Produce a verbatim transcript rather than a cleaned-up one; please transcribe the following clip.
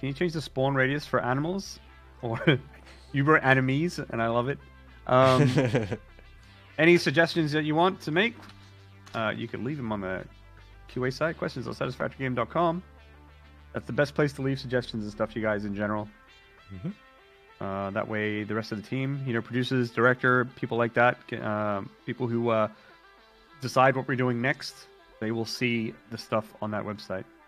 can you change the spawn radius for animals? Or Uber enemies, and I love it. Um, any suggestions that you want to make, uh, you can leave them on the Q A site, questions at satisfactory game dot com. That's the best place to leave suggestions and stuff, you guys, in general. Mm-hmm. Uh, that way, the rest of the team, you know, producers, director, people like that, uh, people who uh, decide what we're doing next, they will see the stuff on that website.